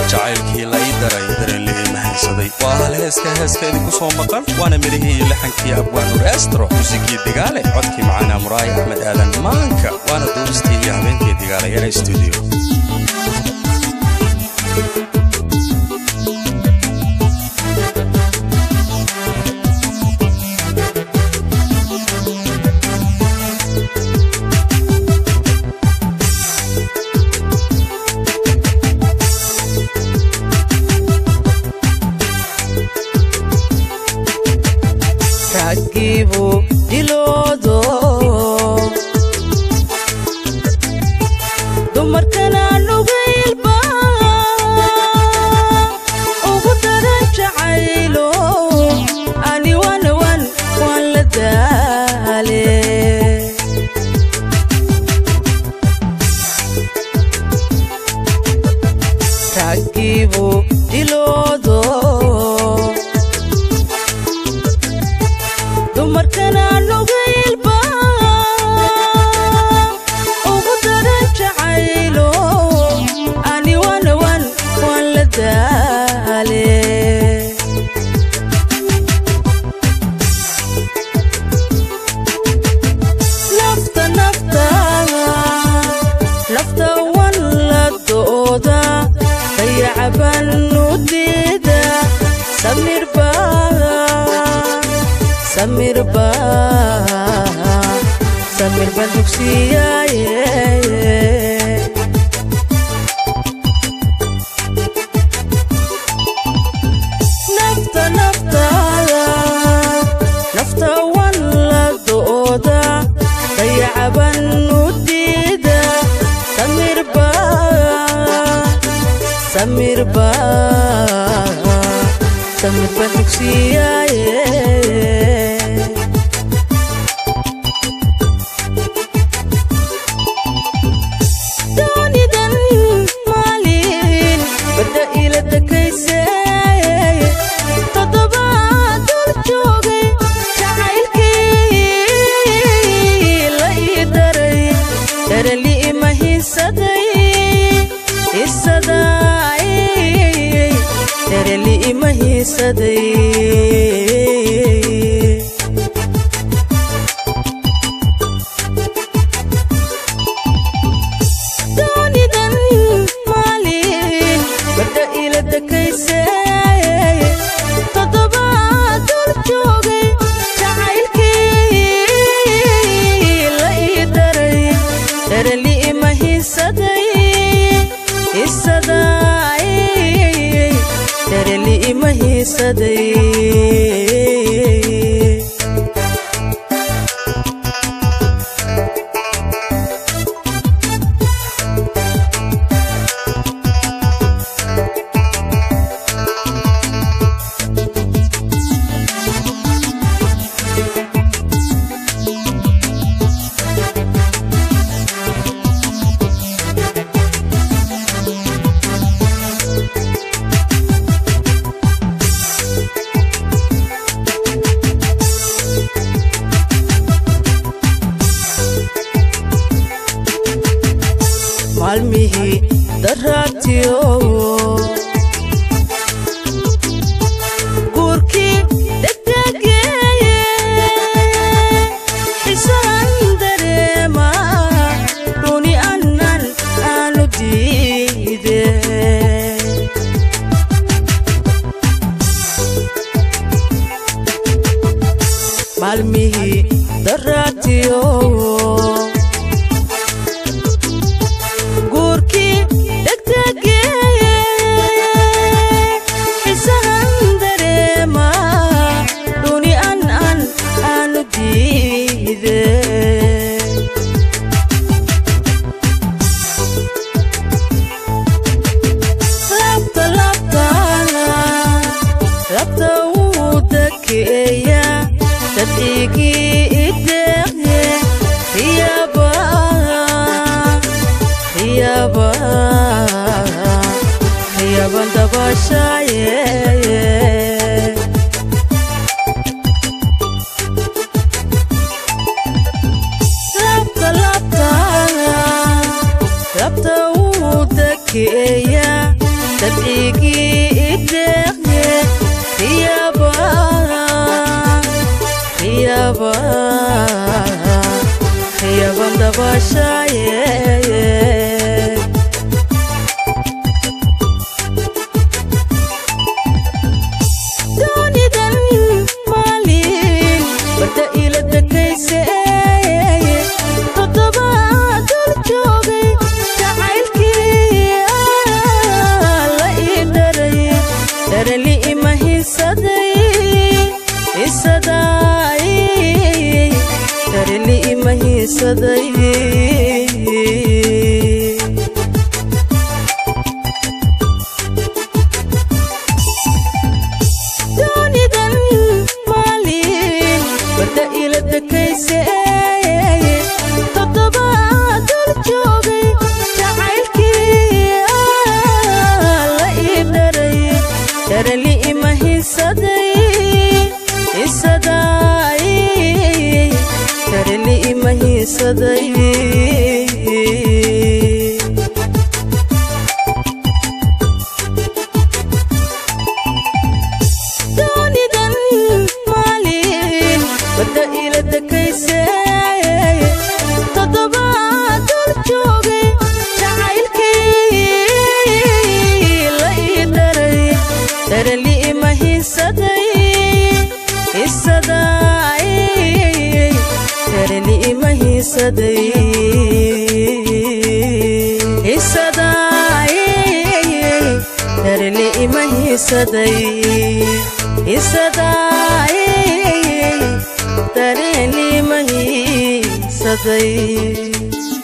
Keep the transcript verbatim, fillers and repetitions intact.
jacaylkii la ii daray dareen la ii mahaysaday waa hal heeska heeska idinku soo maqan waana mirihii iyo laxankii abwaan Nureestro musikii digaale codkii macana Muraay Axmed Aadan maanka waana duustii iyo habeenkii digaale yara studio Ragibu dilodo dumarkana nugaylba ugu daran jacaylo ani wana wan wan la daale Ragibu dilodo dumarkana nugaylba ugu daran jacaylo ani wana wan wan la daale nafta nafta nafta wan la dooda dayacaban nudeeda samir ba Samir ba Samir ba duksiyaye Nafta nafta Nafta wan la dooda dayacaban nudeeda Samir ba Samir ba Samir ba duksiyaye Donidan malin bada ila dakayse toddobaad dul joogay jacaylkii la ii daray darali ima hiisaday isaday darali ima hiisaday Malmihi daratiyo gurki degdegeye xisan darema duni annan aanu diide Malmihi daratiyo Banda bashaye Lapta lapta Lapta udakaya تدعيكي إدقني خيابا خيابا خيابا دباشايا Sadai